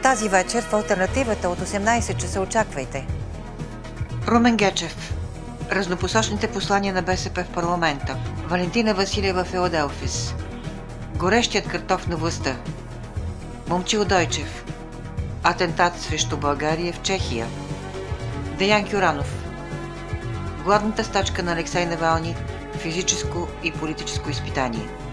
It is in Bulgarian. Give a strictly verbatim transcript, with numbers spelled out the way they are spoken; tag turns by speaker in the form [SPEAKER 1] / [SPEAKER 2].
[SPEAKER 1] Тази вечер в алтернативата от осемнайсет часа очаквайте.
[SPEAKER 2] Румен Гечев. Разнопосочните послания на БСП в парламента. Валентина Василева, Филаделфис. Горещият картоф на властта. Момчил Дойчев. Атентат срещу България в Чехия. Деян Кюранов. Гладната стачка на Алексей Навални. Физическо и политическо изпитание.